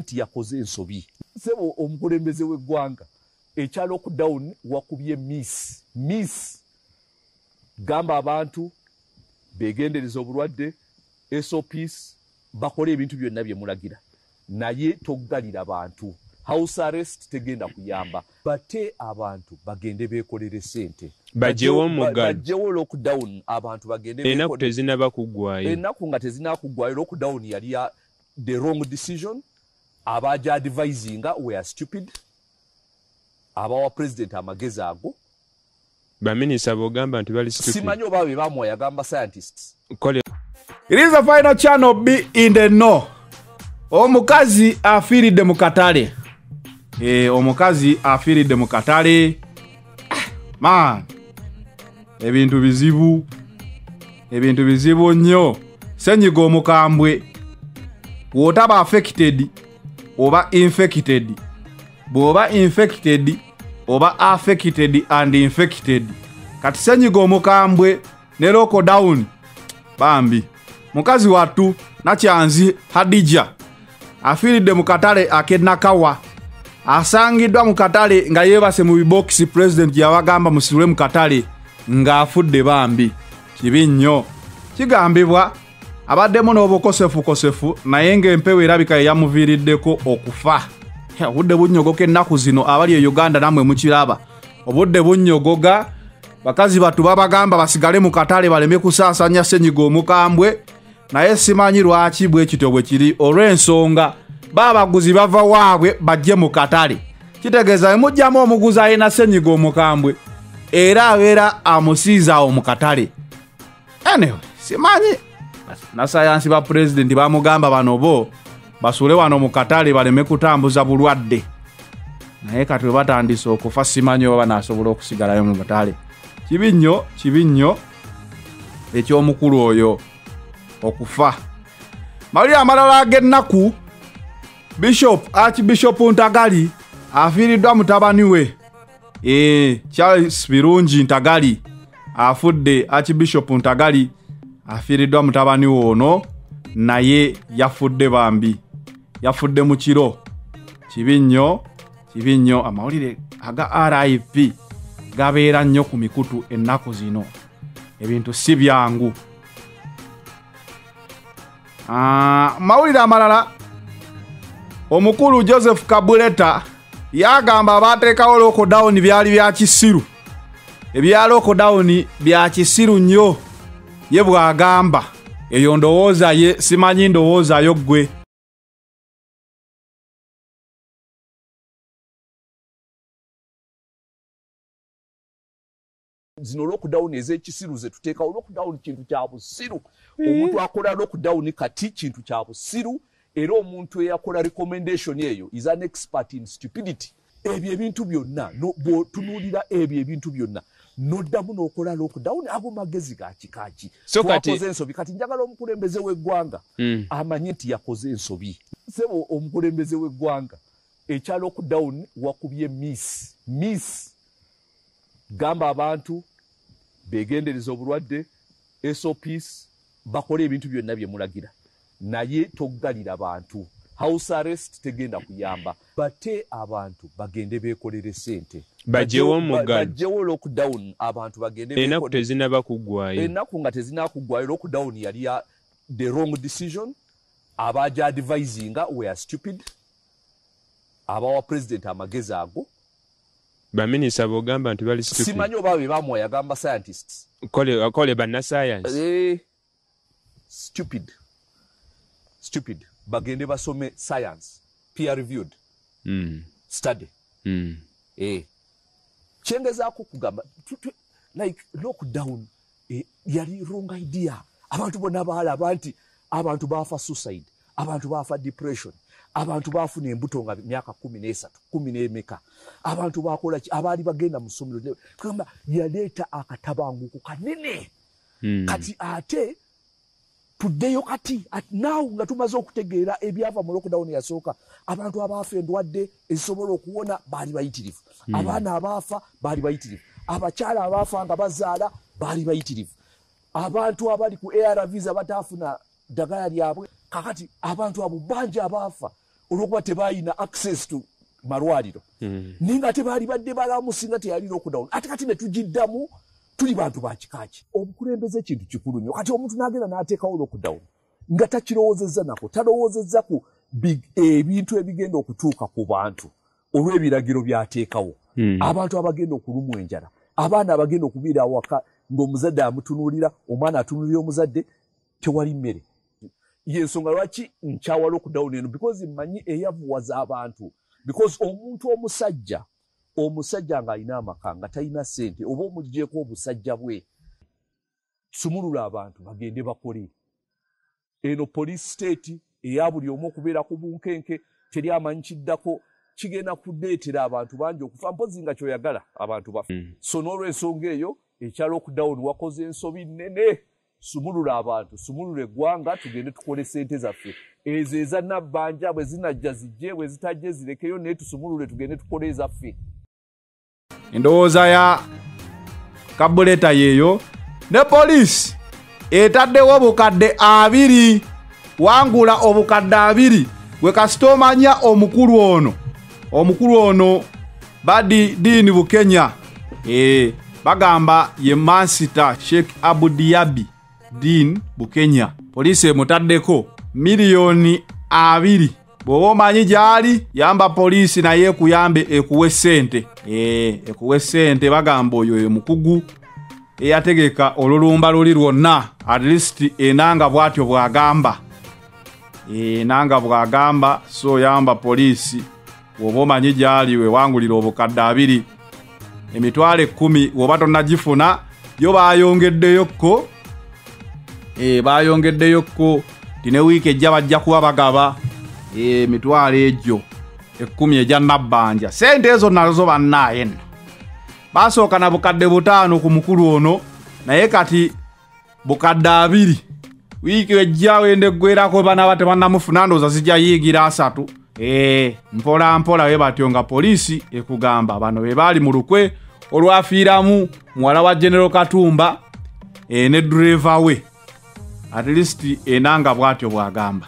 nti yakoze ensobi sebo omukulembeze w'eggwanga ekya lockdown wakubye miss gamba abantu begendereza obulwadde SOPs bakole ebintu byonna bye mulagira naye toggalira abantu house arrest tegenda kuyamba bate abantu bagende bekolere sente bajewo lockdown abantu bagende enaku tezinaba kuggwayo enaku nga tezinakugwayo lockdown yali ya the wrong decision abaja advising were stupid abawa president amagezi ago baminisa bogamba nti bali stupid simanyi oba be bamwe yagamba scientists It is a final channel be in the know. Omukazi afiridde mu katale. Omukazi afiridde mu katale. Man. Ebintu bizibu nnyo. Senyiga omukambwe. Wotaba affected oba infected. Bwoba infected oba affected and infected. Kati senyiga omukambwe ne lockdown. Bambi. Mukazi watu nakyanzi Hadija afiridde mu katale akenakawa asangidwa mu katale nga yebase mu bibox president yabagamba musirwe mu katale nga afudde bambi kibi nnyo kigambibwa abaddemu n'obukosefu naye ng'empewo erabika yamuviriddeko okufa obudde bunnyogoka ennaku zino abali e Uganda namwe mukiraba obudde bunnyogoga bakazi batu babagamba basigale mu katale baleme kusaasanya senyiga omukambwe naye simanyi lwaki bwe kityo bwe kiri olw'ensonga babaguzi bava waabwe bajje mu katale kitegeeza mujjamu omuguzi ayina senyiga omukambwe era abeera amusiizaawo mu katale anyway simanyi na sayansi ba president bamugamba bano bo basule wano mu katale baleme kutambuza bulwadde naye kati we batandise okufa simanyi oba banaasobola okusigalayo mu katale kibi nnyo eky'omukulu oyo okufa mali amalala ag'ennaku Archbishop Ntagali afiiriddwa mutabani we Charles Birungi Ntagali afudde Archbishop Ntagali afiiriddwa mutabani we ono naye yafudde bambi yafudde mu kiro kibi nnyo amawulire aga RIP gabeera nnyo ku mikutu ennaku zino ebintu si byangu mawulire amalala omukulu Joseph Kabuleta yagamba abateekawo lockdown byali bya kisiru ebya lockdown bya kisiru nnyo ye bwagamba eyo ndowooza ye simanyi ndowooza yo gwe zino lockdown ez'ekisiru ze tuteekawo lockdown kintu kya busiru omuntu akola lockdown kati kintu kya busiru era omuntu eyakola recommendation eyo is an expert in stupidity ebyo ebintu byonna tunuulira ebyo ebintu byonna noddamu n'okola lockdown ago magezi gakikaaki twakoze ensobi kati njagala omukulembeze w'eggwanga amanyi nti yakoze ensobi sebo omukulembeze w'eggwanga ekya lockdown wakubye miss gamba abantu begendereza obulwadde SOPs bakole ebintu byonna bye mulagira naye toggalira abantu house arrest tegenda kuyamba bate abantu bagende bekolere sente bajewo lockdown abantu bagende enaku tezinaba kuggwayo enaku nga tezinakugwayo lockdown yali ya the wrong decision abaja advising were stupid abawa president amagezi ago baminisa bogamba nti bali stupid simanyi oba be bamwe yagamba scientists kole banna science stupid bagende basome science peer reviewed study chengezaako kugamba like lockdown yali wrong idea abantu bonna baalaba nti abantu baafa suicide abantu baafa depression abantu baafuna embuto nga myaka 13 10 abantu bakola abaali bagenda mu ssomero kugamba yaleeta akatabanguko kanene kati ate tuddeyo kati now nga tumaze okutegeera ebyava mu lockdown yasooka abantu abaafa endwadde ezisobola okuwona baali bayitirivu abaana abaafa baali bayitirivu abakyala abaafa nga bazaala baali bayitirivu abantu abali ku ARVs abataafuna ddagala lyabwe kakati abantu abo bangi abaafa olwokuba tebalina access to malwaliro ninga tebaali badde balamu singa teyali lockdown ate kati ne tugiddamu tuli bantu bakikaki obukulembeze kintu kikulu nnyo kati omuntu n'agenda n'ateekawo lockdown nga takirowoozezza nako talowoozezza ku ebintu ebigenda okutuuka ku bantu olw'ebiragiro by'ateekawo abantu abagenda okulumwa enjala abaana abagenda okubeera awaka ng'omuzadde amutunuulira omwana atunuulira omuzadde tewali mmere yensonga lwaki nkyawa lockdown eno because mmanyi eyavuwaza abantu because omuntu omusajja ng'alina amaka nga talina ssente oba omuggyeko obusajja bwe sumulula abantu bagende bakole eno police state eya buli omu okubeera ku bunkenke teri amanyi kiddako kigenda kudeetera abantu bangi okufa mpozi nga kyoyagala abantu bafe so n'olw'ensonga eyo ekya lockdown wakoze ensobi nnene sumulula abantu sumulula eggwanga tugende tukole ssente zaffe ezo eza nabbanja bwe zinajja zijje bwe zitajje zirekeyo naye tusumulule tugende tukole ezaffe endowooza ya kabuleta yeeyo ne poliisi etaddewo obukadde 2 wangula obukadde 2 gwe kasita omanya omukulu ono Badi Dini Bukenya bagamba ye Mansita Sheikh Abu Diaby Din Bukenya poliisi emutaddeko miliyoni 2 bw'oba omanyi gyali yamba poliisi naye ekuyambe ekuwe ssente ekuwe ssente bagamba oyo ye mukugu eyategeka olulumba luli lwonna at least enanga bwatyo bwagamba enanga bwagamba so yamba poliisi bw'oba omanyi gyali we wangulira obukadde 2 emitwalo 10 oba tonnagifuna yo bayongeddeyokko tine wiiki ejja bajja kuba bagaba emitwalo egyo 10 ejja nabbanja sente ezo nazo bannaaye nno basooka na bukadde 5 ku mukulu ono naye kati bukadde 2 wiiki ejja wende eggwerako banaba tebannamufuna ndooza zijja yiigira 3 mpola we batyo nga poliisi ekugamba bano be baali mu lukwe olwafiiramu muwala wa General Katumba ne driver we at least enanga bwatyo bwagamba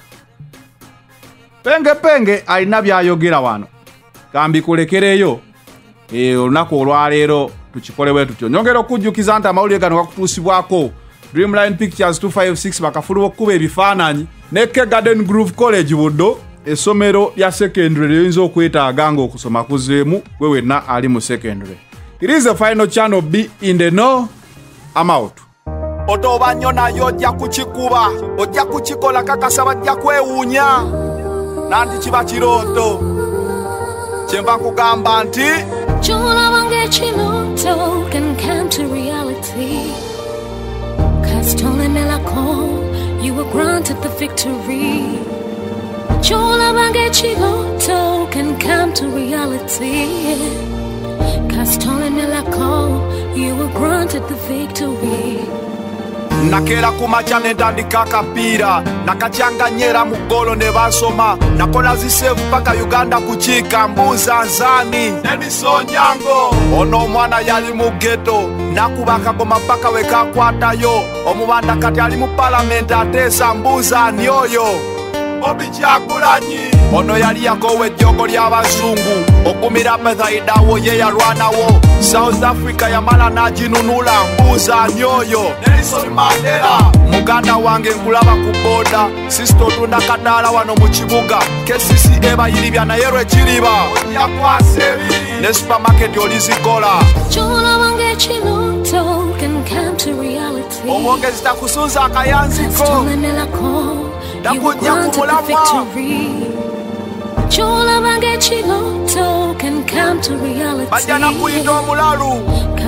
penge alina byayogera wano kambi kulekereyo olunaku olwaleero tukikole bwe tutyo nyongera okujjukiza nti amawulire gano gakutuusibwako Dreamline Pictures 256 bakafulu okuba ebifaananyi ne Garden Groove College Buddo essomero lya secondary lyinza okwetaaga nga okusoma kuzeemu gwe wenna ali mu secondary. It is the final channel. Be in the know. I'm out. Otoba nyona yojja kuchikuba ojja kuchikola kakasaba jja kwewunya nanti kiba kiroto kyemba kugamba nti chola wange chiloto can come to reality cause stolen melako you were granted the victory chola wange chiloto can come to reality cause stolen melako you were granted the victory. Nakera kumacha netandika kapira nakachanganyera mugolo ne basoma nakola zisevu paka Uganda kuchika mbuza nzani Edison Nyango ono mwana yali mu ghetto nakubaka goma paka wekakwatayo omubanda kati ali mu parliament atesa mbuza nyoyo obichakulanyi ono yali yakowe jjogo ly'abazungu okumira pedaidawo ye yalwanawo South Africa yamala najinunula mbuza nyoyo Nelson Mandela muganda wange nkulaba ku boda sisto tunda katala wano mu kibuga KCC ebayiribya naye lwekiriba yakwasebi ne supermarket olizikola chola wange chiloto can come to reality omwongezi takusunza akayanziko nakujja kumulama chola wange chiloto can come to reality bajana kuyita omulalu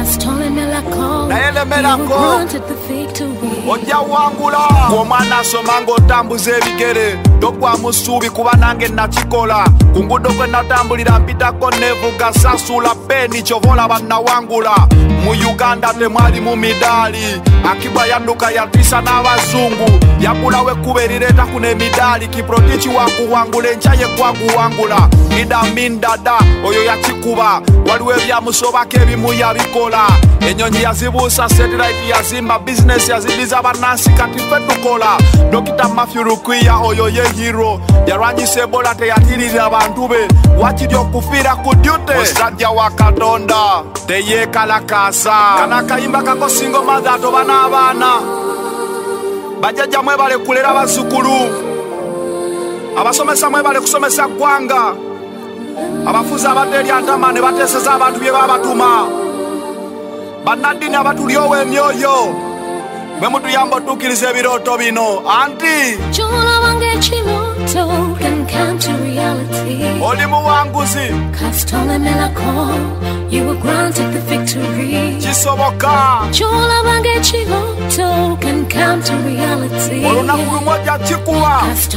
nayelemerako ojja wangula omwana asoma ng'otambuza ebigere togwa musuubi kuba nange nakikola ku ngudo kwe natambulira mpitako nevuga sasula peni kyovola bannawangula mu Uganda temwali mu midaali akibwa yanduka yatwisa n'abazungu yakulawo ekkuba erireeta kuno emidaali kiprotichi wakuwangula enkya ye kwakuwangula Idamin dada oyo yakikuba waliwo ebyamusobako ebimu yabikola enyonyi yazibuusa satellite yazimba business yazidiza bannansi kati ffe tukola Dr. Matthew Rukwiya oyo ye hero yarwanyisa ebola teyatirira abantu be wakiri okufiira ku duty musajja wa Katonda teyeekalakaasa kana kayimba kakosinga omaze atoba n'abaana bajjajja mwebale kulera abazzukulu abasomesa mwebale kusomesa ggwanga abafuzi abadde eri antama ne bateeseza abantu bye babatuma bannaddiini abatulyowa emyoyo mwe mutuyamba otuukiriza ebirooto bino anti oli muwanguzi kisoboka olunaku lumu ojja kikuwa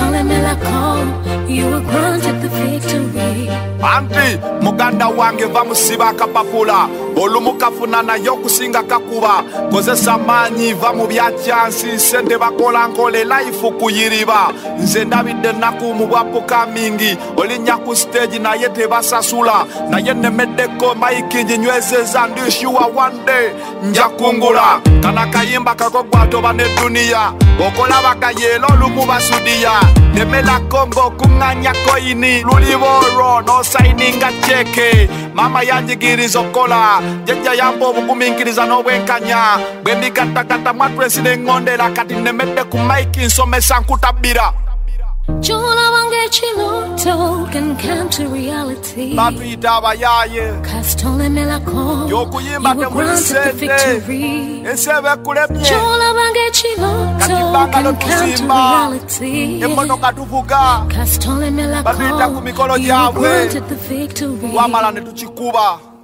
anti muganda wange va musiba akapapula olumu kafuna naye okusinga kakuba kozesa maanyi va mu byakyansi sente bakola nkole life kuyiriba nze ndabidde ennaku mu bwapuka mingi olinnya ku stage naye tebasasula naye nnemeddeko maiki nginywezeza ndishuwa one day nja kungula kana kayimba kakogwa toba ne duniya okolabaka yeelo olumu basudiya nemela kongo kuŋŋanya koyini luliboro nosaininga cheke mama yanjigiriza okola jjajja yamba obugumiikiriza n'obwenkanya bwe mbigattagatta mwatwensi neŋŋondera kati nemedde ku maiki nsomesa nkutabbira batuyita abayaaye yokuyimba temuli sente ensi eba ekulemye kati bbanga lotuzimba emmotoka tuvuga batuyita ku mikolo gyabwe twamala ne tukikuba